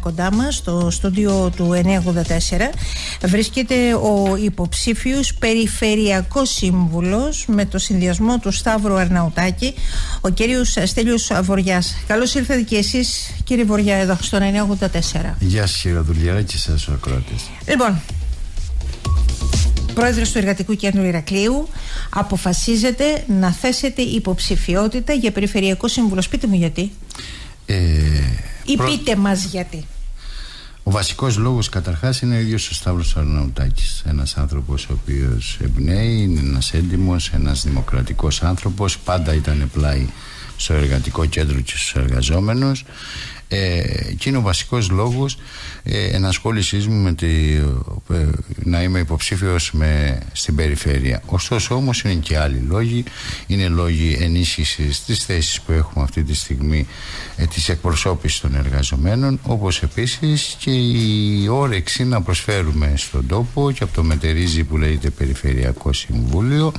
Κοντά μας στο στούντιο του 984 βρίσκεται ο υποψήφιος περιφερειακός σύμβουλος με το συνδυασμό του Σταύρου Αρναουτάκη, ο κύριος Στέλιος Βοριάς. Καλώς ήρθατε και εσείς, κύριε Βοριά, εδώ στο 984. Γεια σας, κύριε Δουλειέρα, και σας ο ακροατής. Λοιπόν, πρόεδρος του Εργατικού Κέντρου Ηρακλείου, αποφασίζετε να θέσετε υποψηφιότητα για περιφερειακό σύμβουλο. Πείτε μου γιατί. Ή πείτε μας γιατί. Ο βασικός λόγος καταρχάς είναι ο ίδιος ο Σταύρος Αρναουτάκης. Ένας άνθρωπος ο οποίος εμπνέει, είναι ένας έντιμος, ένας δημοκρατικός άνθρωπος. Πάντα ήταν πλάι στο Εργατικό Κέντρο και στους εργαζόμενους. Και είναι ο βασικός λόγος ενασχόλησής μου με να είμαι υποψήφιος στην περιφέρεια. Ωστόσο όμως είναι και άλλοι λόγοι. Είναι λόγοι ενίσχυσης της θέσης που έχουμε αυτή τη στιγμή, της εκπροσώπησης των εργαζομένων, όπως επίσης και η όρεξη να προσφέρουμε στον τόπο, και από το μετερίζει που λέγεται Περιφερειακό Συμβούλιο,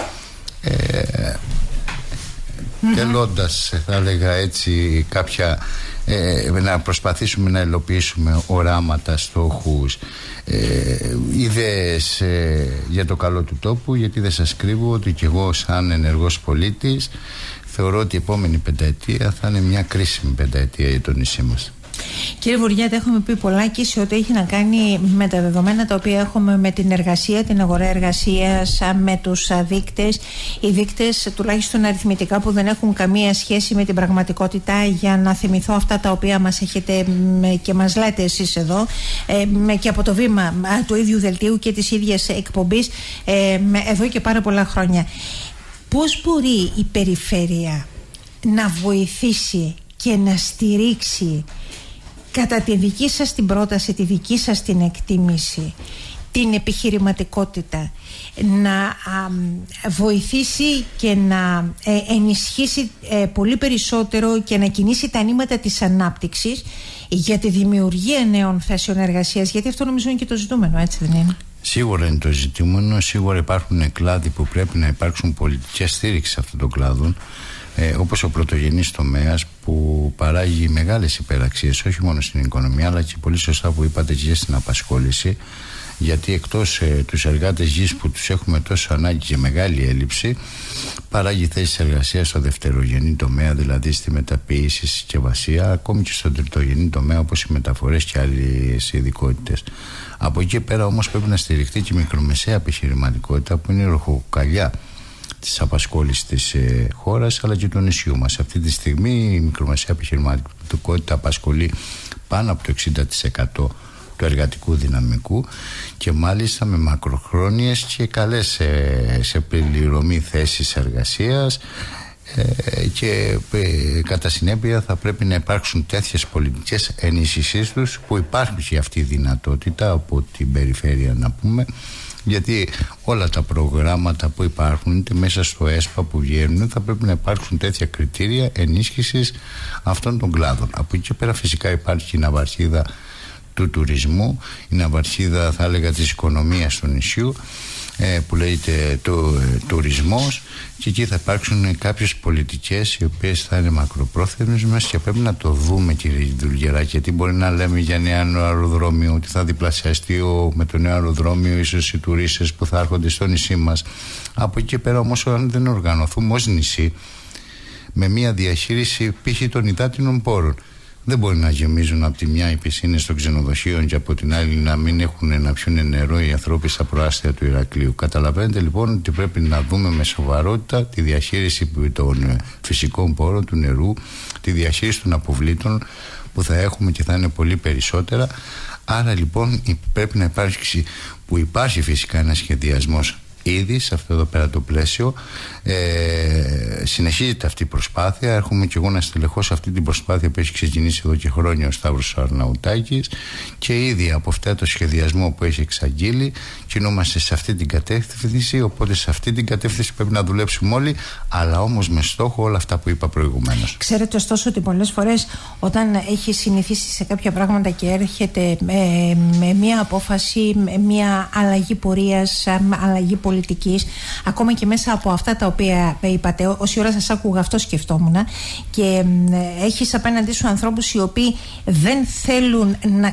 τελώντας, θα έλεγα έτσι, να προσπαθήσουμε να υλοποιήσουμε οράματα, στόχους, ιδέες για το καλό του τόπου, γιατί δεν σας κρύβω ότι και εγώ σαν ενεργός πολίτης θεωρώ ότι η επόμενη πενταετία θα είναι μια κρίσιμη πενταετία για το νησί μας. Κύριε Βοριά, έχουμε πει πολλά και σε ό,τι έχει να κάνει με τα δεδομένα τα οποία έχουμε με την εργασία, την αγορά εργασίας, με τους δείκτες. Οι δείκτες, τουλάχιστον αριθμητικά, που δεν έχουν καμία σχέση με την πραγματικότητα, για να θυμηθώ αυτά τα οποία μας έχετε και μας λέτε εσείς εδώ, και από το βήμα του ίδιου δελτίου και της ίδιας εκπομπής, εδώ και πάρα πολλά χρόνια. Πώς μπορεί η περιφέρεια να βοηθήσει και να στηρίξει, κατά τη δική σας την πρόταση, τη δική σας την εκτίμηση, την επιχειρηματικότητα, να βοηθήσει και να ενισχύσει πολύ περισσότερο και να κινήσει τα νήματα της ανάπτυξης για τη δημιουργία νέων θέσεων εργασίας? Γιατί αυτό νομίζω είναι και το ζητούμενο, έτσι δεν είναι? Σίγουρα είναι το ζητούμενο. Σίγουρα υπάρχουν κλάδοι που πρέπει να υπάρξουν πολιτικές στήριξη αυτών των κλάδων, όπως ο πρωτογενής τομέας, που παράγει μεγάλες υπεραξίες όχι μόνο στην οικονομία, αλλά και πολύ σωστά που είπατε και στην απασχόληση, γιατί εκτός τους εργάτες γης που τους έχουμε τόσο ανάγκη και μεγάλη έλλειψη, παράγει θέσεις εργασίας στο δευτερογενή τομέα, δηλαδή στη μεταποίηση, συσκευασία, ακόμη και στο τριτογενή τομέα, όπως οι μεταφορές και άλλες ειδικότητες. Από εκεί πέρα όμως πρέπει να στηριχτεί και η μικρομεσαία επιχειρηματικότητα, που είναι η ροχοκαλιά της απασχόλησης της χώρας αλλά και του νησιού μας. Αυτή τη στιγμή η μικρομεσαία επιχειρηματικότητα απασχολεί πάνω από το 60% του εργατικού δυναμικού, και μάλιστα με μακροχρόνιες και καλές σε πληρωμή θέσεις εργασίας, και κατά συνέπεια θα πρέπει να υπάρξουν τέτοιες πολιτικές ενίσχυσης τους, που υπάρχει και αυτή η δυνατότητα από την περιφέρεια, να πούμε, γιατί όλα τα προγράμματα που υπάρχουν, είτε μέσα στο ΕΣΠΑ που βγαίνουν, θα πρέπει να υπάρξουν τέτοια κριτήρια ενίσχυσης αυτών των κλάδων. Από εκεί πέρα φυσικά υπάρχει η ναυαρχίδα του τουρισμού, η ναυαρχίδα, θα έλεγα, της οικονομίας του νησιού, που λέγεται τουρισμός, και εκεί θα υπάρξουν κάποιες πολιτικές οι οποίες θα είναι μακροπρόθεσμες, και πρέπει να το δούμε, κύριε Δουλγερά, γιατί μπορεί να λέμε για νέο αεροδρόμιο ότι θα διπλασιαστεί με το νέο αεροδρόμιο ίσως οι τουρίστες που θα έρχονται στο νησί μας. Από εκεί πέρα όμως, αν δεν οργανωθούμε ως νησί με μια διαχείριση π.χ. των υδάτινων πόρων, δεν μπορεί να γεμίζουν από τη μια οι πισίνες των ξενοδοχείων και από την άλλη να μην έχουν να πιούν νερό οι ανθρώποι στα προάστια του Ηρακλείου. Καταλαβαίνετε λοιπόν ότι πρέπει να δούμε με σοβαρότητα τη διαχείριση των φυσικών πόρων, του νερού, τη διαχείριση των αποβλήτων που θα έχουμε, και θα είναι πολύ περισσότερα. Άρα λοιπόν πρέπει να υπάρξει, που υπάρχει φυσικά ένα σχεδιασμός ήδη σε αυτό εδώ πέρα το πλαίσιο, συνεχίζεται αυτή η προσπάθεια. Έρχομαι και εγώ να στελεχώσω αυτή την προσπάθεια που έχει ξεκινήσει εδώ και χρόνια ο Σταύρος Αρναουτάκης, και ήδη από αυτό το σχεδιασμό που έχει εξαγγείλει κινούμαστε σε αυτή την κατεύθυνση. Οπότε σε αυτή την κατεύθυνση πρέπει να δουλέψουμε όλοι, αλλά όμως με στόχο όλα αυτά που είπα προηγουμένως. Ξέρετε ωστόσο ότι πολλές φορές όταν έχει συνηθίσει σε κάποια πράγματα και έρχεται με μια απόφαση, με μια αλλαγή πορείας, αλλαγή πολιτικής, ακόμα και μέσα από αυτά τα οποία είπατε. Όση ώρα σας άκουγα, αυτό σκεφτόμουν. Και έχεις απέναντί σου ανθρώπους οι οποίοι δεν θέλουν να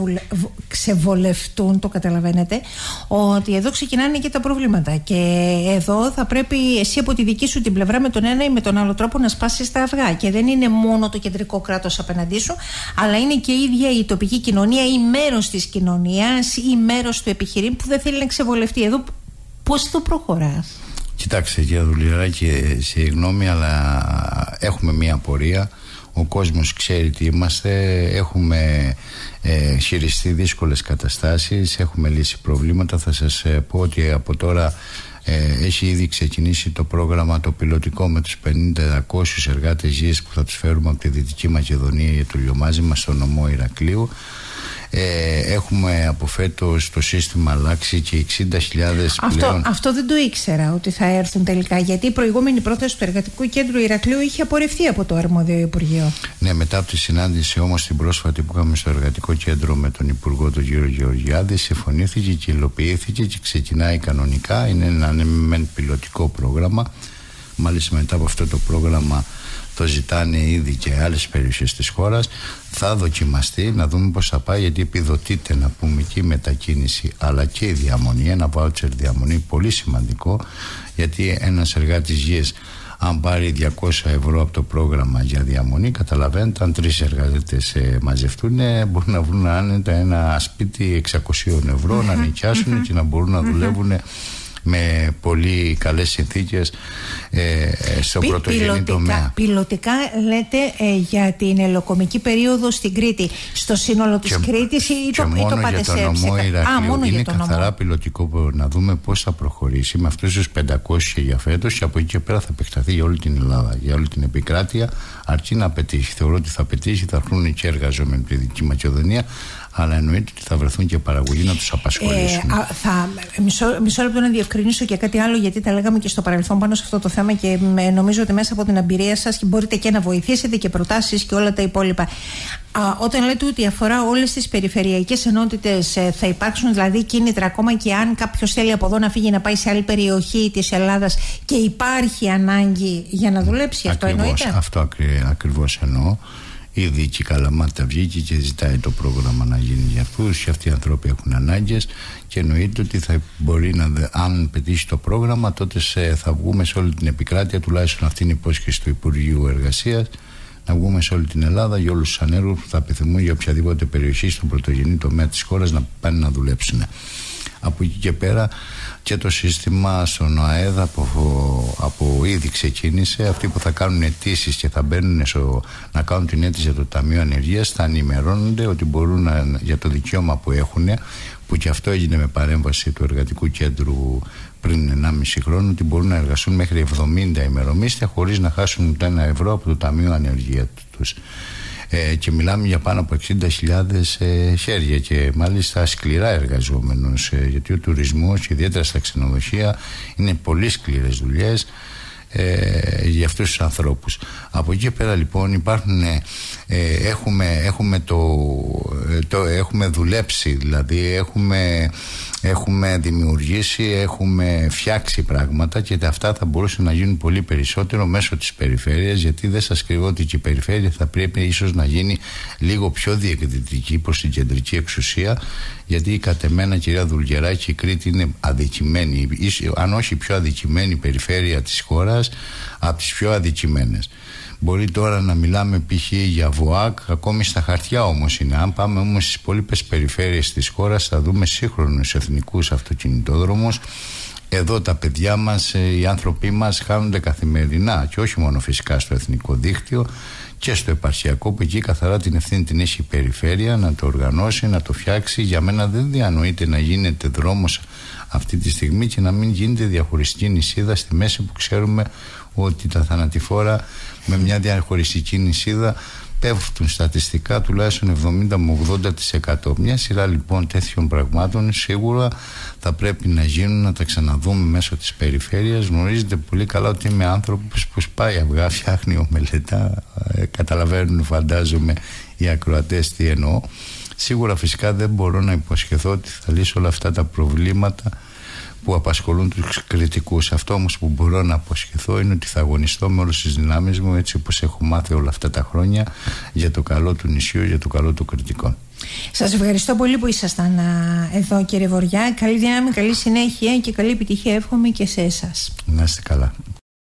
ξεβολευτούν, το καταλαβαίνετε, ότι εδώ ξεκινάνε και τα προβλήματα. Και εδώ θα πρέπει εσύ από τη δική σου την πλευρά με τον ένα ή με τον άλλο τρόπο να σπάσεις τα αυγά. Και δεν είναι μόνο το κεντρικό κράτος απέναντί σου, αλλά είναι και η ίδια η τοπική κοινωνία ή μέρος της κοινωνίας ή μέρος του επιχειρήν που δεν θέλει να ξεβολευτεί. Εδώ πώς το προχωράς? Κοιτάξτε, κύριε Δουλιαράκη, συγγνώμη, αλλά έχουμε μία απορία. Ο κόσμος ξέρει τι είμαστε, έχουμε χειριστεί δύσκολες καταστάσεις, έχουμε λύσει προβλήματα. Θα σας πω ότι από τώρα έχει ήδη ξεκινήσει το πρόγραμμα το πιλωτικό με τους 50-200 εργάτες γης που θα τους φέρουμε από τη Δυτική Μακεδονία για το λιωμάζι μας στο νομό Ηρακλείου. Έχουμε από φέτος το σύστημα αλλάξει και 60.000 πλέον. Αυτό δεν το ήξερα ότι θα έρθουν τελικά, γιατί η προηγούμενη πρόταση του Εργατικού Κέντρου Ηρακλείου είχε απορρευτεί από το αρμόδιο Υπουργείο. Ναι, μετά από τη συνάντηση όμως την πρόσφατη που είχαμε στο Εργατικό Κέντρο με τον Υπουργό τον κύριο Γεωργιάδη, συμφωνήθηκε και υλοποιήθηκε και ξεκινάει κανονικά. Είναι ένα πιλωτικό πρόγραμμα. Μάλιστα μετά από αυτό το πρόγραμμα το ζητάνε ήδη και άλλες περιοχές της χώρας. Θα δοκιμαστεί να δούμε πώς θα πάει, γιατί επιδοτείται, να πούμε, και η μετακίνηση αλλά και η διαμονή. Ένα βάουτσερ διαμονή πολύ σημαντικό, γιατί ένας εργάτης γης αν πάρει 200 ευρώ από το πρόγραμμα για διαμονή, καταλαβαίνετε, αν 3 εργάτες μαζευτούν, μπορούν να βρουν άνετα ένα σπίτι 600 ευρώ να νοικιάσουν και να μπορούν να δουλεύουν με πολύ καλές συνθήκες στο πρωτογενή τομέα. Πιλωτικά λέτε για την ελοκομική περίοδο στην Κρήτη, στο σύνολο της Κρήτης, ή το πάτε σε μόνο είναι καθαρά πιλωτικό, να δούμε πώς θα προχωρήσει με αυτούς τους 500 για φέτος, και από εκεί και πέρα θα επεκταθεί για όλη την Ελλάδα, για όλη την επικράτεια, αρκεί να πετύχει. Θεωρώ ότι θα πετύχει, θα έρθουν και εργαζόμενοι από τη Δυτική Μακεδονία, αλλά εννοείται ότι θα βρεθούν και παραγωγοί να τους απασχολήσουν. Μισό λεπτό να διευκρινίσω και κάτι άλλο, γιατί τα λέγαμε και στο παρελθόν πάνω σε αυτό το θέμα και νομίζω ότι μέσα από την εμπειρία σας μπορείτε και να βοηθήσετε και προτάσεις και όλα τα υπόλοιπα. Όταν λέτε ότι αφορά όλες τις περιφερειακές ενότητες, θα υπάρξουν δηλαδή κίνητρα ακόμα και αν κάποιος θέλει από εδώ να φύγει να πάει σε άλλη περιοχή της Ελλάδας και υπάρχει ανάγκη για να δουλέψει? Αυτό εννοείται? Αυτό ακριβώς εννοώ. Ήδη και η Καλαμάτα βγήκε και ζητάει το πρόγραμμα να γίνει για αυτούς, και αυτοί οι άνθρωποι έχουν ανάγκες, και εννοείται ότι θα μπορεί αν πετύχει το πρόγραμμα, τότε θα βγούμε σε όλη την επικράτεια, τουλάχιστον αυτή είναι η υπόσχεση του Υπουργείου Εργασίας, να βγούμε σε όλη την Ελλάδα για όλους τους ανέργους που θα επιθυμούν για οποιαδήποτε περιοχή στον πρωτογενή τομέα της χώρας να πάνε να δουλέψουν. Από εκεί και πέρα και το σύστημα στον ΟΑΕΔ από ήδη ξεκίνησε. Αυτοί που θα κάνουν αιτήσεις και θα μπαίνουν να κάνουν την αίτηση για το Ταμείο Ανεργίας θα ενημερώνονται ότι μπορούν για το δικαίωμα που έχουν, που και αυτό έγινε με παρέμβαση του Εργατικού Κέντρου πριν 1,5 χρόνο, ότι μπορούν να εργαστούν μέχρι 70 ημερομίσθια χωρίς να χάσουν ούτε 1 ευρώ από το Ταμείο Ανεργίας τους. Και μιλάμε για πάνω από 60.000 χέρια, και μάλιστα σκληρά εργαζόμενους, γιατί ο τουρισμός, ιδιαίτερα στα ξενοδοχεία, είναι πολύ σκληρές δουλειές για αυτούς τους ανθρώπους. Από εκεί πέρα λοιπόν υπάρχουν, έχουμε δουλέψει, δηλαδή έχουμε δημιουργήσει, έχουμε φτιάξει πράγματα, και αυτά θα μπορούσαν να γίνουν πολύ περισσότερο μέσω της περιφέρειας, γιατί δεν σας κρύβω ότι και η περιφέρεια θα πρέπει ίσως να γίνει λίγο πιο διεκδικητική προς την κεντρική εξουσία, γιατί κατ' εμένα, κυρία Δουλγεράκη, η Κρήτη είναι αδικημένη, αν όχι πιο αδικημένη περιφέρεια της χώρας, από τις πιο αδικημένες. Μπορεί τώρα να μιλάμε π.χ. για ΒΟΑΚ, ακόμη στα χαρτιά όμως είναι. Αν πάμε όμως στις υπόλοιπες περιφέρειες της χώρας, θα δούμε σύγχρονους εθνικούς αυτοκινητόδρομους. Εδώ τα παιδιά μας, οι άνθρωποι μας χάνονται καθημερινά, και όχι μόνο φυσικά στο εθνικό δίκτυο, και στο επαρχιακό, που εκεί καθαρά την ευθύνη την έχει η περιφέρεια να το οργανώσει, να το φτιάξει. Για μένα δεν διανοείται να γίνεται δρόμος αυτή τη στιγμή και να μην γίνεται διαχωριστική νησίδα στη μέση, που ξέρουμε ότι τα θανατηφόρα με μια διαχωριστική νησίδα πέφτουν στατιστικά τουλάχιστον 70 με 80%. Μια σειρά λοιπόν τέτοιων πραγμάτων σίγουρα θα πρέπει να γίνουν, να τα ξαναδούμε μέσω της περιφέρειας. Γνωρίζετε πολύ καλά ότι είμαι άνθρωπος που σπάει αυγά, φτιάχνει ομελετά. Καταλαβαίνουν, φαντάζομαι, οι ακροατές τι εννοώ. Σίγουρα φυσικά δεν μπορώ να υποσχεθώ ότι θα λύσω όλα αυτά τα προβλήματα που απασχολούν τους κριτικούς. Αυτό όμως που μπορώ να αποσχεθώ είναι ότι θα αγωνιστώ με όλες τις δυνάμεις μου, έτσι όπως έχω μάθει όλα αυτά τα χρόνια, για το καλό του νησιού, για το καλό των κριτικών. Σας ευχαριστώ πολύ που ήσασταν εδώ, κύριε Βοριά. Καλή δύναμη, καλή συνέχεια και καλή επιτυχία εύχομαι και σε εσάς. Να είστε καλά.